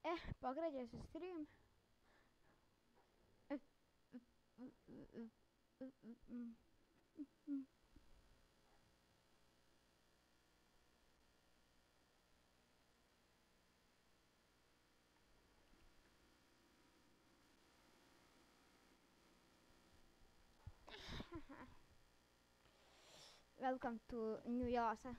Pokreće se stream. Welcome to New Yasa.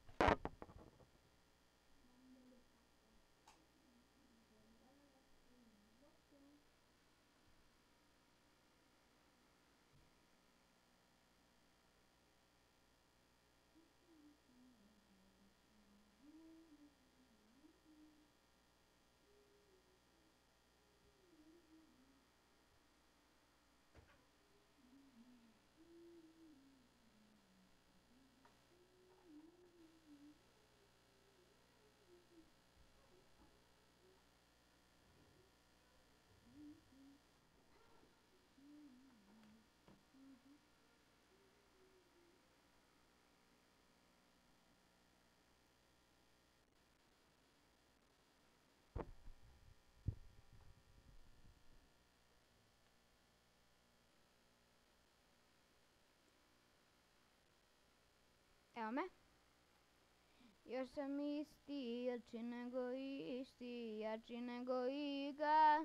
Evo me. Još sam isti, jači nego isti, jači nego iga.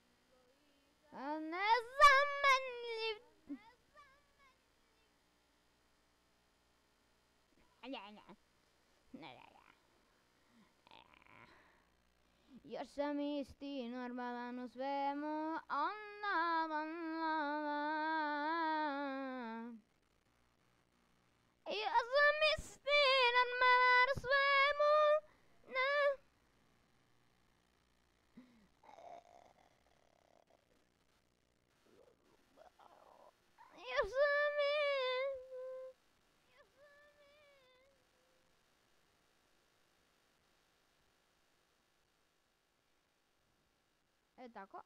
A nezamenljiv. Ne. Još sam isti, normalan u svemu. Ja sam isti, normalan u svemu. Ne. Ja sam isti. Tako.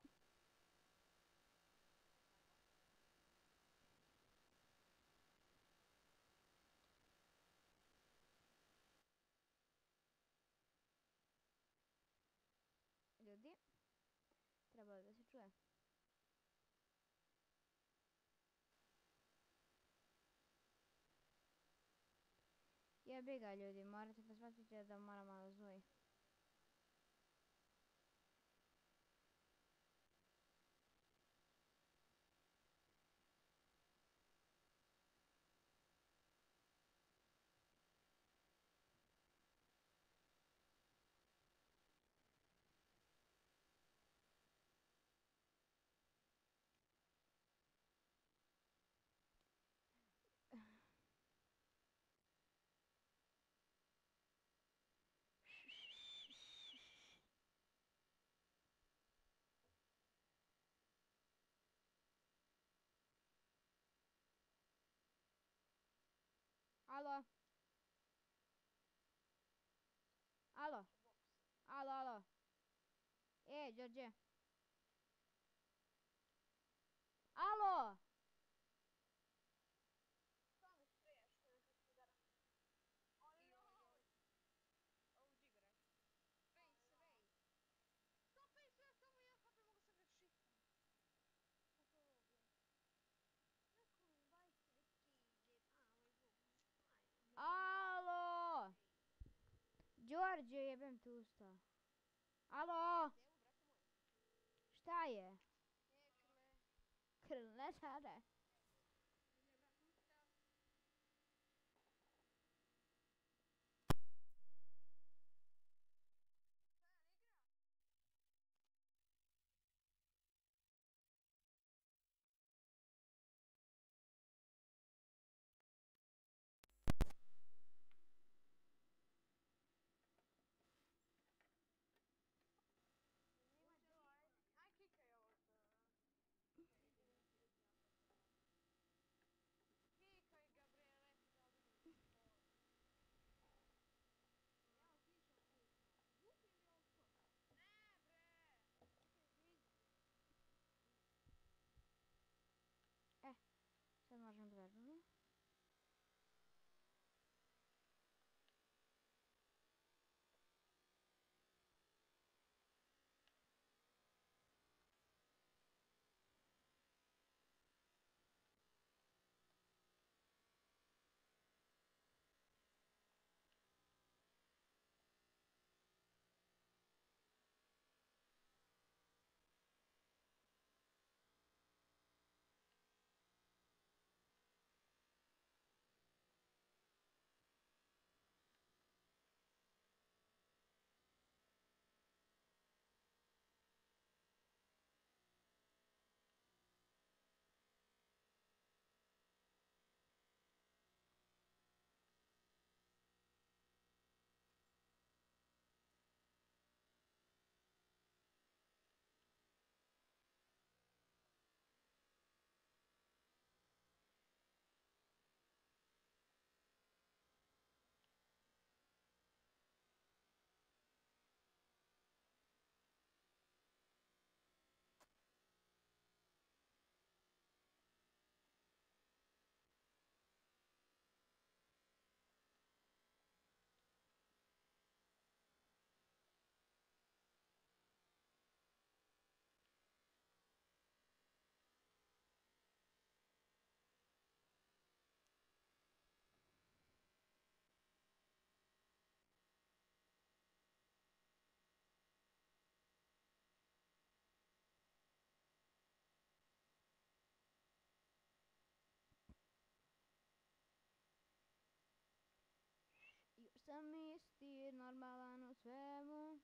Ljudi, trebalo da se čuje. Jebi ga ljudi, morate da shvatite da moram malo zuji. Alo? Alo? Alo? Đorđe? Alo? Alo? Đorđe, jebem te usta. Alo? Šta je? Krle sada. Sad možemo da vežbamo. mistir normalan u svemu.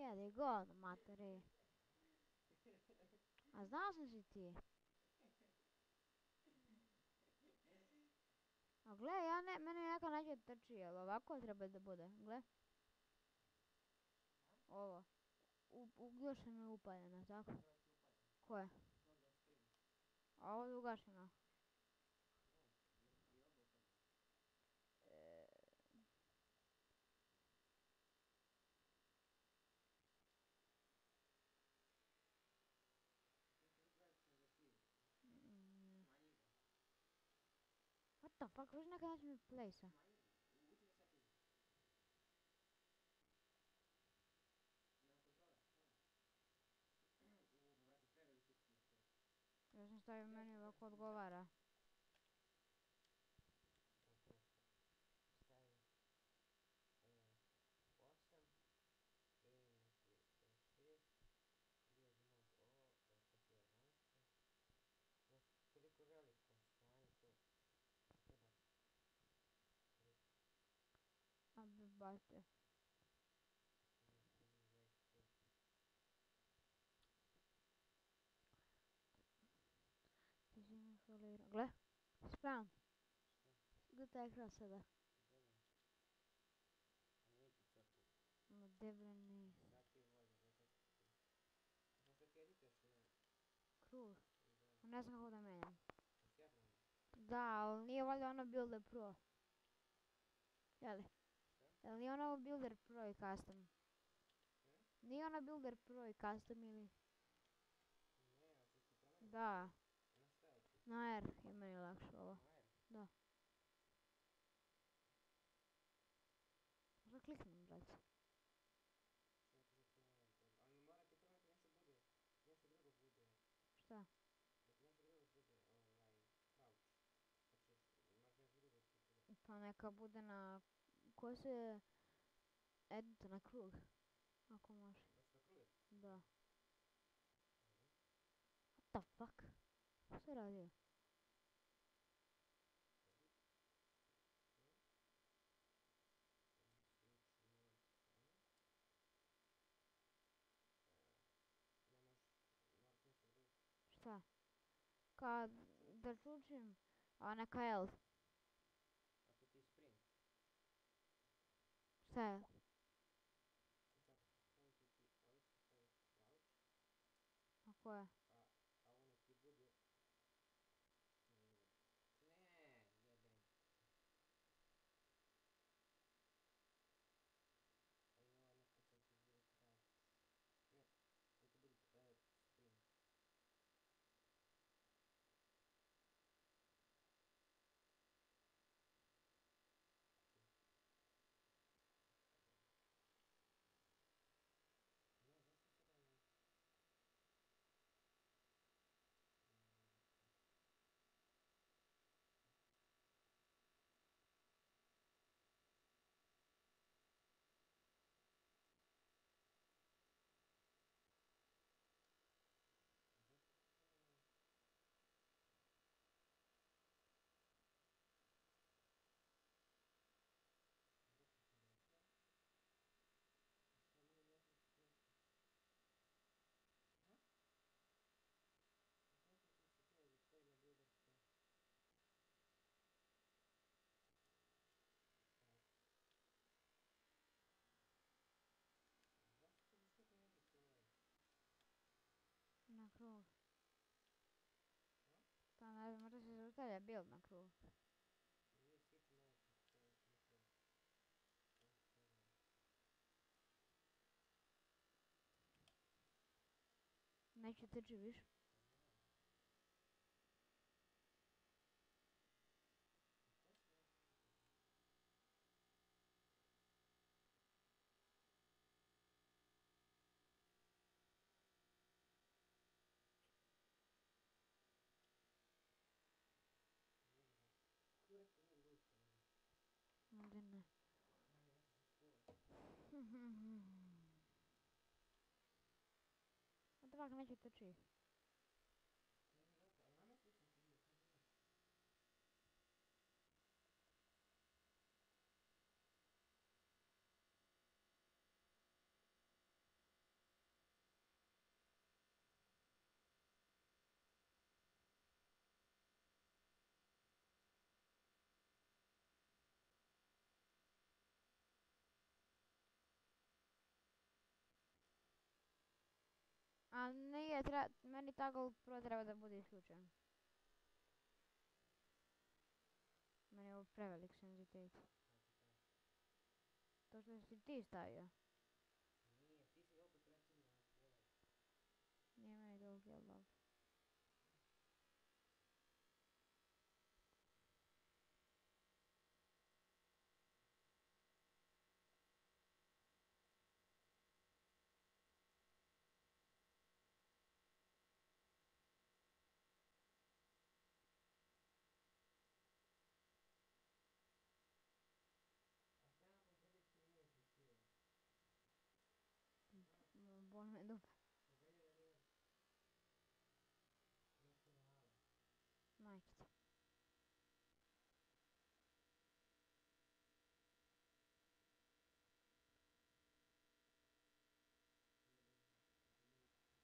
Jedi govno, materi. A znao sam si ti. A gle, meni neka neće trči, jel ovako treba da bude? Gle, ovo. Ugašeno i upaljeno, tako? Treba ti upaljeno. Koje? Login screen. A ovo je ugašeno. Ne, i ovo upaljeno. E, Ti si toliko da si mm, smanji ga. what the fuck, već neka neće mi place-a. Smanji, uđi na setting. Na kontrole, tamo. Brate, preveliki ti je to. Ja sam stavio meni ovako Gledaš odgovara. Čekaj. Stavi 8, minus 6, divide mod ovo, to su 11. Znaš, toliko veliko, smanji to. Treba toliko. A bate. To nije 25. Ti si mi folirao. Gle, spreman. Šta? Gdje taj ekran sada? Gledam. A nije ti crklo. Ma debre nis. Sad ti vodi, gledaj kako ti to. A pošto ti edituješ na... Krug. Da. Ne znam kako da menjam. Jesi ja promijenio? Da, ali nije valjda ono Builder Pro. Jeli? Šta? Jel nije ono Builder Pro i Custom? Hm? Nije ono Builder Pro i Custom ili? Ne, hoćeš ti promeniš Da. to? Na šta hoćeš? Na R je meni lakše ovo. Na R? Da. Možda kliknem, brate. Čekaj da ti na R, dobro. Ali mora ti prvo da ti nešto bude, nešto drugo bude, Šta? da ti nešto drugo bude, crouch. Pa ćeš, moraš nešto drugo ti bude. Pa neka bude na... Ko se... Edita na krug. Ako može. Hoćeš na kruge? Da. Dobro. What the fuck? Što se radio? Edit. To. Switch mode on. Ne možeš, mora ti nešto drugo. Šta? Kad Da da čučiš. čučim, a neka L. Ako ti sprint. Šta je? Znači ako stavit ću ti, ovdje ću ti staviti crouch, Ako je? a ovo nek ti bude... Ne, jebem ti. I ovo neka sad ti bude crouch. Ne, neka bude sprint. Tu. Ne, zašto sada ne... Jebote. Zašto sada ne... Brate, si došao? I sad nije možeš nešto... Ha? Zašto ti se htio da stavi na Builder Pro? Sad. Zašto ćeš da skipni edit ovaj? Na krug. Ha? Pa ne znam, možda se zaustavlja build na krug. Nije switch mode na krug. Ovo što sad radi. Neće trči više. Pa znam. A šta si nešto čekaj? Vidi ga. Kurac te nije lupa ovdje. Možda ne. Ajde, ja ću se spovat. What the fuck, neće trči. Ne znam zašto, ali nametnuo sam ti bio, kaj bilo? A nije, meni toggle prvo treba da bude isključen. Meni je ovo prevelik senzitivit. Znači šta? To što si ti stavio. Nije, ti si opet pretvorio na tvoje. Nije meni toliko, jel dobro. A šta je nakon predikcije imajući sile? Znaš, Boli me dupe. pobedio je Nacionale. Majke ti. Ljuti.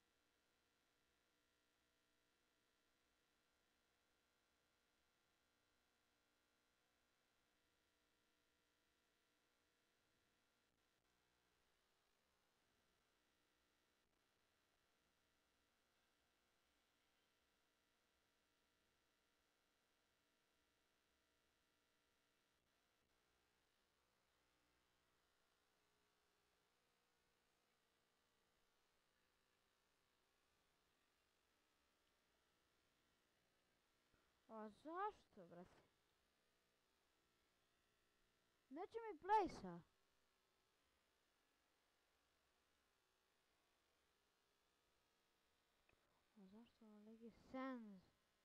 A zašto, brate? Neće mi plejsa. A zašto ovoliki sens?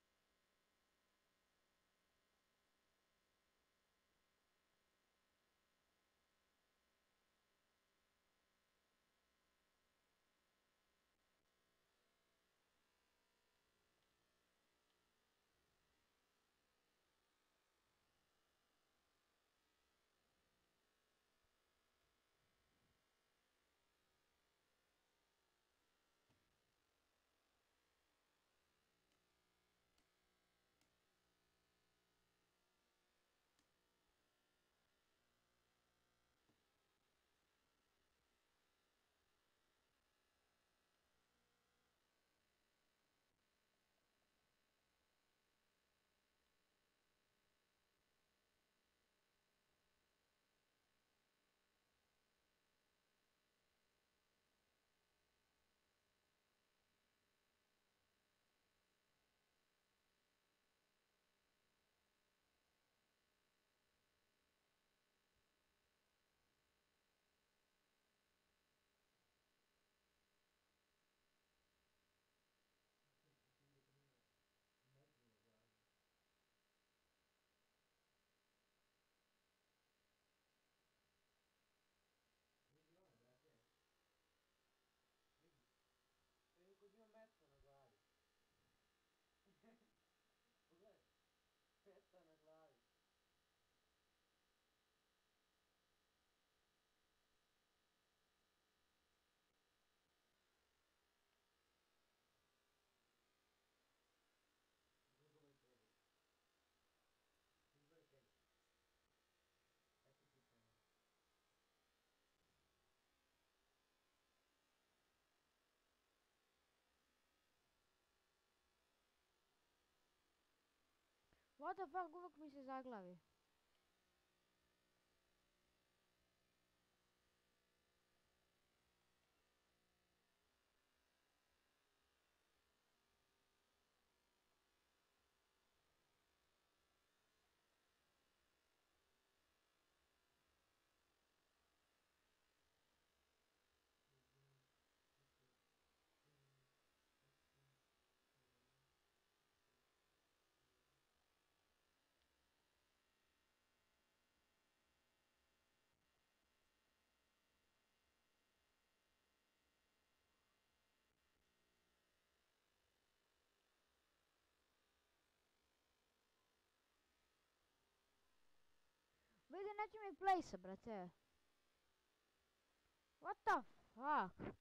Ti uvijek imao metru na glavi. Vidi ono, brate. Vidi. Evo kod ima metka na glavi. Pogledaj. Metka na glavi. Izgledaj kegli. Izgledaj kegli. Eto pitanje. What the fuck, uvijek mi se zaglavi. Vidi, neće mi plejsa, brate. What the fuck?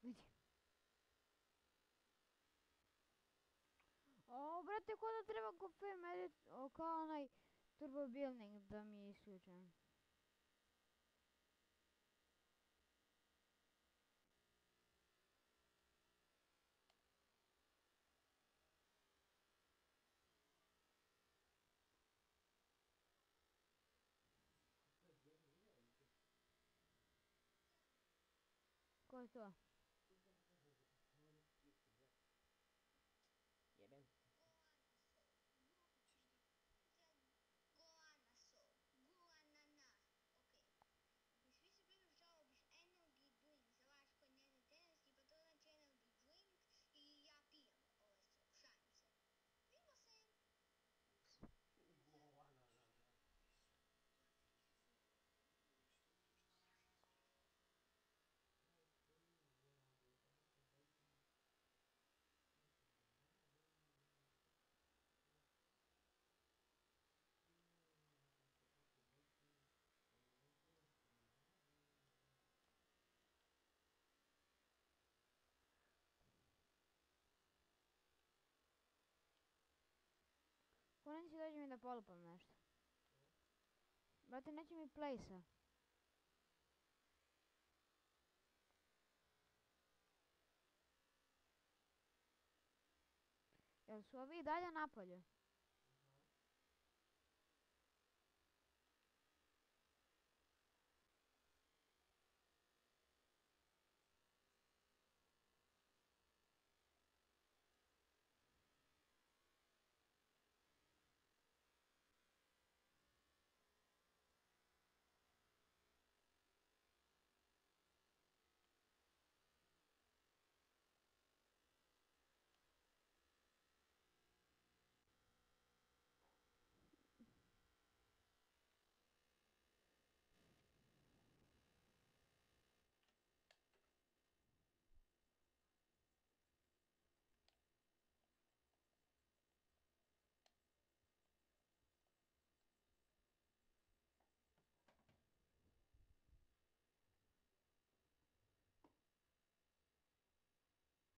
Vidi. O, brate, ko da treba kofe medit, kao onaj turbo building da mi je isključen. Gdje sam vidio jučer? Ko je to? Ovo neki YouTube, gle. Jebem ti. Govana na nas. Ice cream, yeah, without the bacon. Bacon banana. Without the bacon. And the bacon is in heaven. Ko neće dođe mi da polupam nešto? Što? Brate, neće mi plejsa. Jel su ovi i dalje napolje?